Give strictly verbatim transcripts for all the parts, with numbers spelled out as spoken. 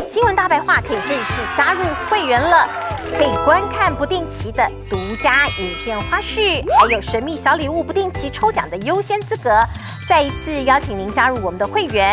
新闻大白话可以正式加入会员了，可以观看不定期的独家影片花絮，还有神秘小礼物不定期抽奖的优先资格。再一次邀请您加入我们的会员。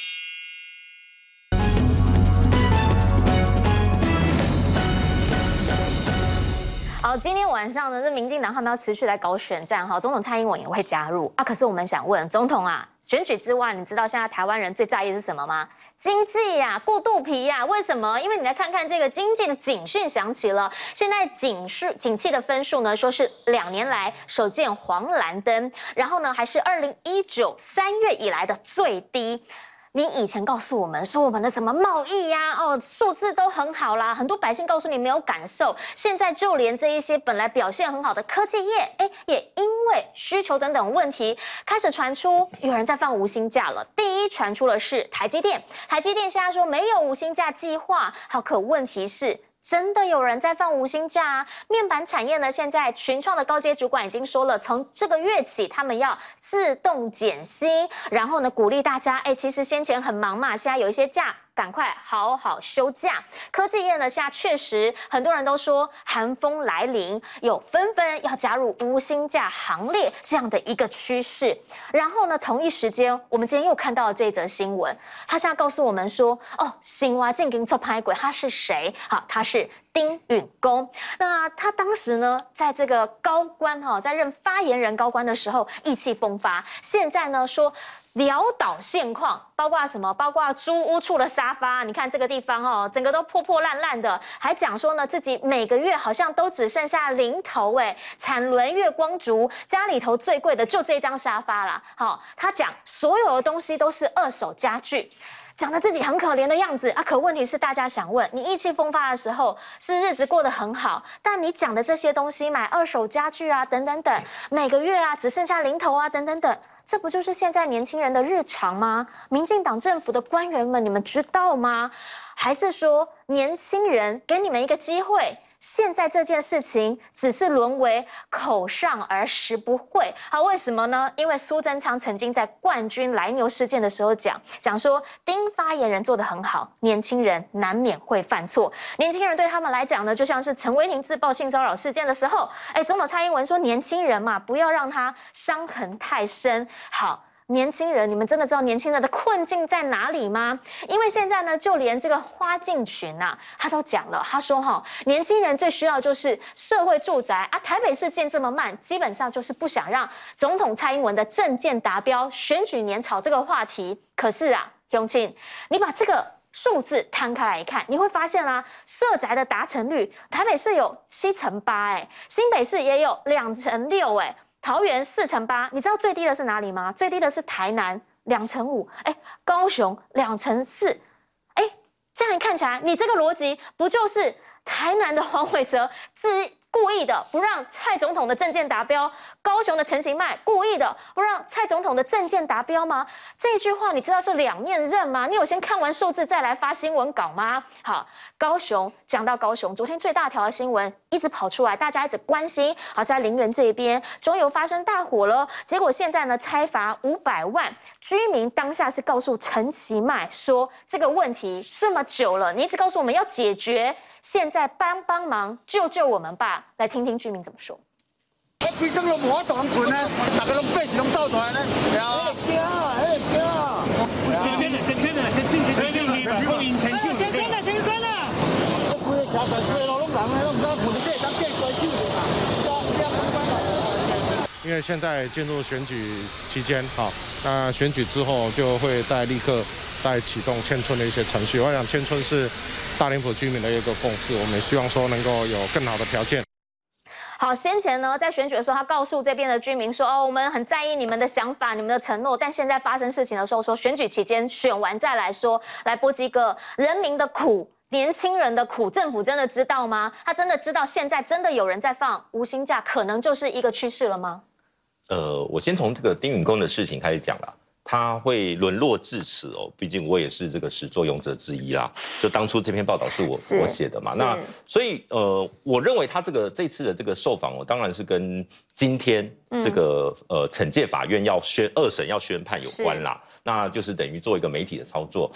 好，今天晚上呢，这民进党他们要持续来搞选战哈，总统蔡英文也会加入啊。可是我们想问总统啊，选举之外，你知道现在台湾人最在意的是什么吗？经济呀、啊，过肚皮呀、啊，为什么？因为你来看看这个经济的警讯响起了，现在警数景气的分数呢，说是两年来首见黄蓝灯，然后呢，还是二零一九三月以来的最低。 你以前告诉我们说我们的什么贸易呀、啊，哦，数字都很好啦，很多百姓告诉你没有感受。现在就连这一些本来表现很好的科技业，哎，也因为需求等等问题，开始传出有人在放无薪假了。第一传出的是台积电，台积电现在说没有无薪假计划，好，可问题是。 真的有人在放无薪假啊！面板产业呢，现在群创的高阶主管已经说了，从这个月起，他们要自动减薪，然后呢，鼓励大家，哎，其实先前很忙嘛，现在有一些假。 赶快好好休假。科技业呢，现在确实很多人都说寒风来临，有纷纷要加入无薪假行列这样的一个趋势。然后呢，同一时间，我们今天又看到了这则新闻，他现在告诉我们说，哦，新蛙进京做拍鬼，他是谁？好，他是丁允恭。那他当时呢，在这个高官哈，在任发言人高官的时候，意气风发。现在呢，说。 潦倒现况，包括什么？包括租屋处的沙发，你看这个地方哦，整个都破破烂烂的。还讲说呢，自己每个月好像都只剩下零头哎，产轮月光族，家里头最贵的就这张沙发啦。好，他讲所有的东西都是二手家具。 讲的自己很可怜的样子啊，可问题是大家想问，你意气风发的时候是日子过得很好，但你讲的这些东西，买二手家具啊，等等等，每个月啊只剩下零头啊，等等等，这不就是现在年轻人的日常吗？民进党政府的官员们，你们知道吗？还是说年轻人给你们一个机会？ 现在这件事情只是沦为口上而实不会，好，为什么呢？因为苏贞昌曾经在冠军来牛事件的时候讲讲说，丁发言人做得很好，年轻人难免会犯错。年轻人对他们来讲呢，就像是陈威霆自曝性骚扰事件的时候，哎，总统蔡英文说，年轻人嘛，不要让他伤痕太深。好。 年轻人，你们真的知道年轻人的困境在哪里吗？因为现在呢，就连这个花敬群呐、啊，他都讲了，他说哈，年轻人最需要就是社会住宅啊。台北市建这么慢，基本上就是不想让总统蔡英文的政见达标，选举年炒这个话题。可是啊，永庆，你把这个数字摊开来看，你会发现啊，社宅的达成率，台北市有七成八，哎，新北市也有两成六，哎。 桃园四成八，你知道最低的是哪里吗？最低的是台南两成五，哎，高雄两成四，哎，这样看起来，你这个逻辑不就是台南的黄伟哲自故意的不让蔡总统的政见达标，高雄的陈其迈故意的不让蔡总统的政见达标吗？这句话你知道是两面刃吗？你有先看完数字再来发新闻稿吗？好，高雄讲到高雄，昨天最大条的新闻一直跑出来，大家一直关心，好像在林园这一边中油发生大火了，结果现在呢拆罚五百万，居民当下是告诉陈其迈说这个问题这么久了，你一直告诉我们要解决。 现在帮帮忙，救救我们吧！来听听居民怎么说。 我规灯都无法度困啊，大家拢百姓拢斗出来呢，对啊。惊啊，迄个惊啊！ 真真的，真真的，真真的，真真的，欢迎全球，真真的，真真的。 我规个社区规路拢人咧，拢唔敢困，这当见怪手的嘛，这样关了。 因为现在进入选举期间，好，那选举之后就会再立刻再启动迁村的一些程序。我想迁村是大林埔居民的一个共识，我们也希望说能够有更好的条件。 好，先前呢，在选举的时候，他告诉这边的居民说：“哦，我们很在意你们的想法、你们的承诺。”但现在发生事情的时候，说选举期间选完再来说，来波基哥人民的苦、年轻人的苦，政府真的知道吗？他真的知道现在真的有人在放无薪假，可能就是一个趋势了吗？ 呃，我先从这个丁允恭的事情开始讲啦。 他会沦落至此哦，毕竟我也是这个始作俑者之一啦。就当初这篇报道是我是我写的嘛，那所以呃，我认为他这个这次的这个受访哦，当然是跟今天这个、嗯、呃惩戒法院要宣二审要宣判有关啦。那就是等于做一个媒体的操作。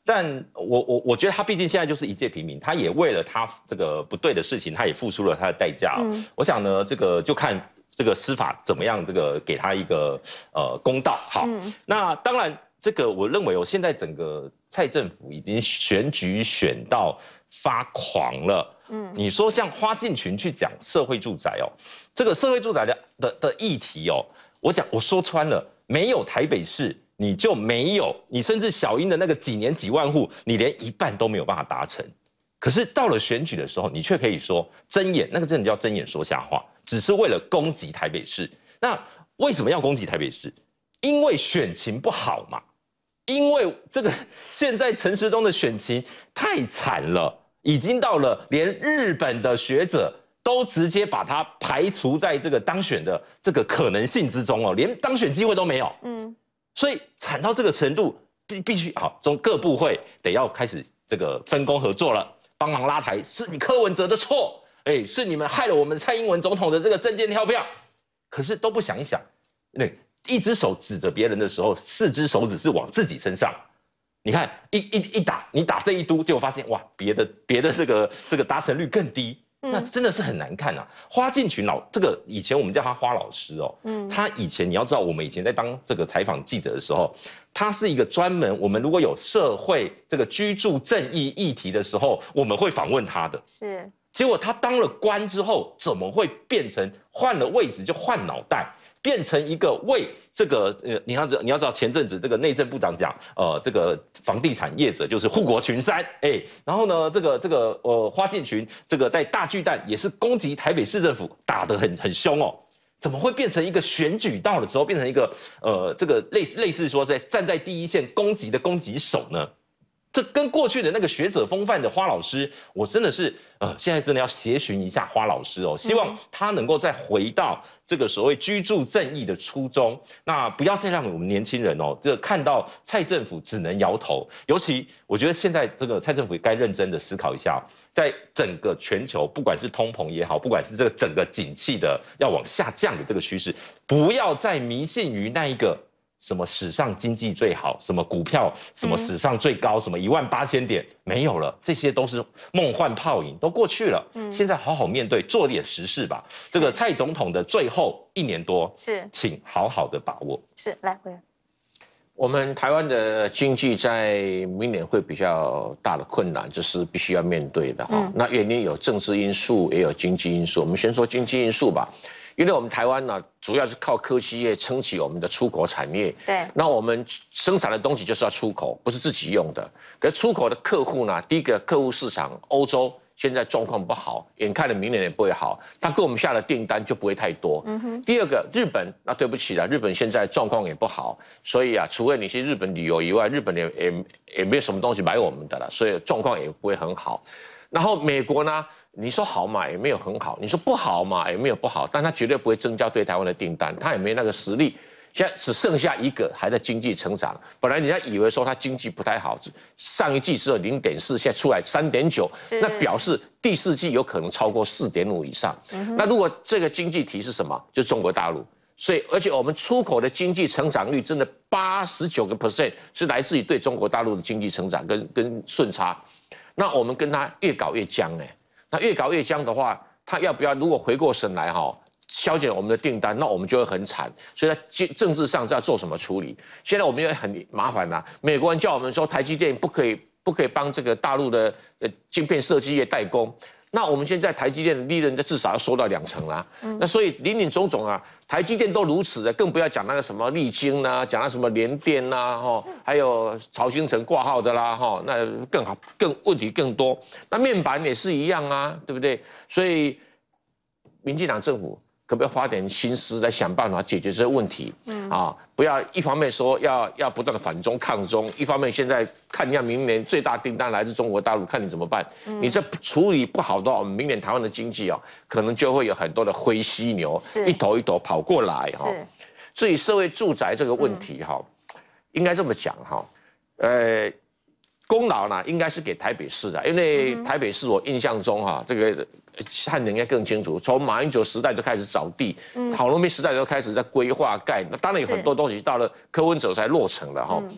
但我我我觉得他毕竟现在就是一介平民，他也为了他这个不对的事情，他也付出了他的代价、哦。嗯、我想呢，这个就看这个司法怎么样，这个给他一个呃公道。好，嗯、那当然，这个我认为哦，现在整个蔡政府已经选举选到发狂了。嗯，你说像花敬群去讲社会住宅哦，这个社会住宅的的的议题哦，我讲我说穿了，没有台北市。你就没有，你甚至小英的那个几年几万户，你连一半都没有办法达成。可是到了选举的时候，你却可以说睁眼，那个真的叫睁眼说瞎话，只是为了攻击台北市。那为什么要攻击台北市？因为选情不好嘛。因为这个现在陈时中的选情太惨了，已经到了连日本的学者都直接把他排除在这个当选的这个可能性之中哦，连当选机会都没有。嗯。所以惨到这个程度，必必须好，从各部会得要开始这个分工合作了，帮忙拉抬，是你柯文哲的错，哎，是你们害了我们蔡英文总统的这个政见跳票，可是都不想一想，那一只手指着别人的时候，四只手指是往自己身上。你看一一一打，你打这一嘟，结果发现哇，别的别的这个这个达成率更低。那真的是很难看啊！花敬群老这个以前我们叫他花老师哦，嗯，他以前你要知道，我们以前在当这个采访记者的时候，他是一个专门我们如果有社会这个居住正义议题的时候，我们会访问他的。是，结果他当了官之后，怎么会变成换了位置就换脑袋？变成一个为这个呃，你要知你要知道前阵子这个内政部长讲，呃，这个房地产业者就是护国群山，哎，然后呢，这个这个呃花敬群这个在大巨蛋也是攻击台北市政府，打得很很凶哦，怎么会变成一个选举到的时候变成一个呃这个类似类似说在站在第一线攻击的攻击手呢？这跟过去的那个学者风范的花老师，我真的是呃，现在真的要协寻一下花老师哦，希望他能够再回到这个所谓居住正义的初衷，那不要再让我们年轻人哦，这个看到蔡政府只能摇头。尤其我觉得现在这个蔡政府也该认真的思考一下，在整个全球，不管是通膨也好，不管是这个整个景气的要往下降的这个趋势，不要再迷信于那一个。什么史上经济最好，什么股票什么史上最高，什么一万八千点没有了，这些都是梦幻泡影，都过去了。嗯，现在好好面对，做点实事吧。这个蔡总统的最后一年多，是，请好好的把握。 是，来回。 我们台湾的经济在明年会比较大的困难，这是必须要面对的哈。嗯、那原因有政治因素，也有经济因素。我们先说经济因素吧。因为我们台湾呢，主要是靠科技业撑起我们的出口产业。对。那我们生产的东西就是要出口，不是自己用的。可是出口的客户呢，第一个客户市场欧洲现在状况不好，眼看着明年也不会好，他给我们下的订单就不会太多。嗯哼。第二个，日本，那对不起了，日本现在状况也不好，所以啊，除非你去日本旅游以外，日本也也也没有什么东西买我们的了，所以状况也不会很好。然后美国呢？你说好嘛，也没有很好；你说不好嘛，也没有不好。但它绝对不会增加对台湾的订单，它也没那个实力。现在只剩下一个还在经济成长。本来人家以为说它经济不太好，上一季只有零点四，现在出来三点九，那表示第四季有可能超过四点五以上。嗯、那如果这个经济体是什么？就是中国大陆。所以，而且我们出口的经济成长率真的八十九个 percent 是来自于对中国大陆的经济成长跟跟顺差。那我们跟它越搞越僵哎。那越搞越僵的话，他要不要如果回过神来哈，削减我们的订单，那我们就会很惨。所以在政治上是要做什么处理？现在我们也很麻烦呐。美国人叫我们说台积电不可以不可以帮这个大陆的呃晶片设计业代工，那我们现在台积电的利润至少要收到两成啦。嗯、那所以林林总总啊，台积电都如此的，更不要讲那个什么力晶啦，讲那什么联电啦，哈，还有曹兴诚挂号的啦，哈，那更好，更问题更多。那面板也是一样啊，对不对？所以民进党政府可不可以花点心思来想办法解决这个问题？嗯啊，不要一方面说要要不断的反中抗中，一方面现在看一下明年最大订单来自中国大陆，看你怎么办。嗯、你这处理不好的话，我们明年台湾的经济哦，可能就会有很多的灰犀牛一头一头跑过来哈。至于社会住宅这个问题哈，嗯、应该这么讲哈，呃。功劳呢，应该是给台北市的，因为台北市我印象中哈，这个汉人应该更清楚，从马英九时代就开始找地，郝龙斌时代就开始在规划盖，那当然有很多东西到了柯文哲才落成了哈。嗯、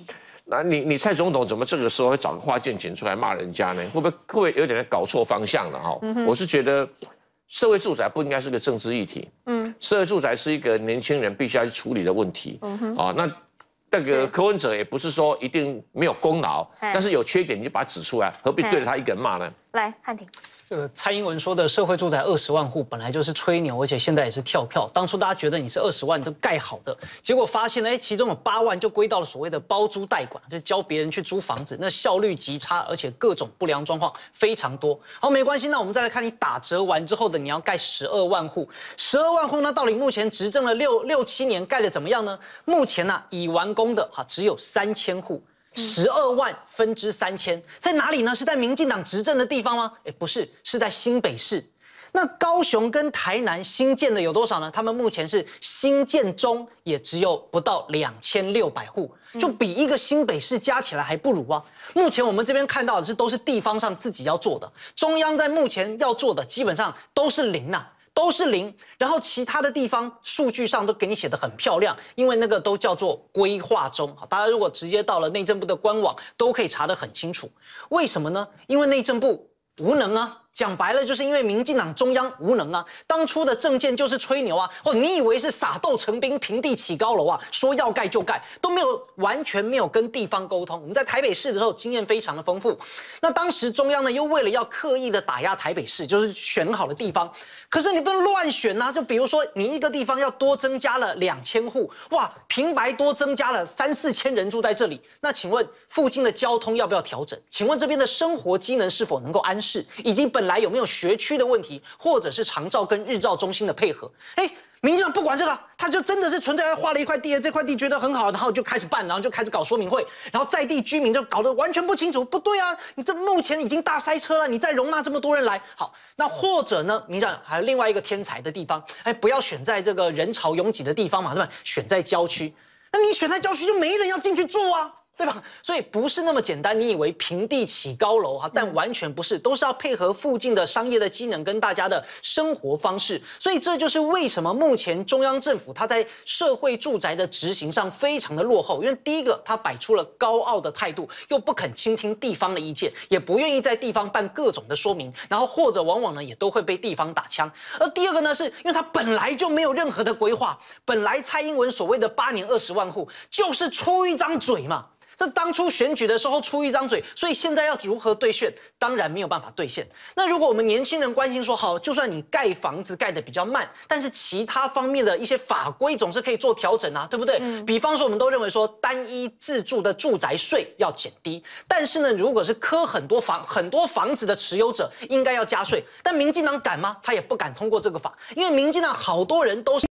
那你你蔡总统怎么这个时候会找个花建琴出来骂人家呢？会不会会不会有点搞错方向了哈？嗯、我是觉得社会住宅不应该是个政治议题，嗯，社会住宅是一个年轻人必须要去处理的问题，嗯哼，啊，那那个柯文哲也不是说一定没有功劳，但是有缺点你就把它指出来，何必对着他一个人骂呢？ 来，汉庭。 这个蔡英文说的社会住宅二十万户本来就是吹牛，而且现在也是跳票。当初大家觉得你是二十万都盖好的，结果发现呢，哎，其中有八万就归到了所谓的包租代管，就教别人去租房子，那效率极差，而且各种不良状况非常多。好，没关系，那我们再来看你打折完之后的，你要盖十二万户，十二万户呢，到底目前执政了六六七年盖的怎么样呢？目前呢、啊，已完工的哈只有三千户。十二万分之三千，在哪里呢？是在民进党执政的地方吗？哎，不是，是在新北市。那高雄跟台南新建的有多少呢？他们目前是新建中，也只有不到两千六百户，就比一个新北市加起来还不如啊。目前我们这边看到的是都是地方上自己要做的，中央在目前要做的基本上都是零啊。都是零，然后其他的地方数据上都给你写得很漂亮，因为那个都叫做规划中。好，大家如果直接到了内政部的官网，都可以查得很清楚。为什么呢？因为内政部无能啊。讲白了，就是因为民进党中央无能啊，当初的政见就是吹牛啊，或你以为是撒豆成兵、平地起高楼啊，说要盖就盖，都没有完全没有跟地方沟通。我们在台北市的时候经验非常的丰富，那当时中央呢又为了要刻意的打压台北市，就是选好的地方，可是你不能乱选啊，就比如说你一个地方要多增加了两千户，哇，平白多增加了三四千人住在这里，那请问附近的交通要不要调整？请问这边的生活机能是否能够安适，以及本来有没有学区的问题，或者是长照跟日照中心的配合？哎，民进党不管这个，他就真的是纯粹画了一块地，这块地觉得很好，然后就开始办，然后就开始搞说明会，然后在地居民就搞得完全不清楚，不对啊，你这目前已经大塞车了，你再容纳这么多人来，好，那或者呢，民进党还有另外一个天才的地方，哎，不要选在这个人潮拥挤的地方嘛，对吧？选在郊区，那你选在郊区就没人要进去住啊。对吧？所以不是那么简单，你以为平地起高楼哈，但完全不是，都是要配合附近的商业的机能跟大家的生活方式。所以这就是为什么目前中央政府它在社会住宅的执行上非常的落后，因为第一个它摆出了高傲的态度，又不肯倾听地方的意见，也不愿意在地方办各种的说明，然后或者往往呢也都会被地方打枪。而第二个呢，是因为它本来就没有任何的规划，本来蔡英文所谓的八年二十万户就是出一张嘴嘛。这当初选举的时候出一张嘴，所以现在要如何兑现，当然没有办法兑现。那如果我们年轻人关心说，好，就算你盖房子盖得比较慢，但是其他方面的一些法规总是可以做调整啊，对不对？嗯、比方说，我们都认为说单一自住的住宅税要减低，但是呢，如果是科很多房很多房子的持有者，应该要加税。但民进党敢吗？他也不敢通过这个法，因为民进党好多人都是。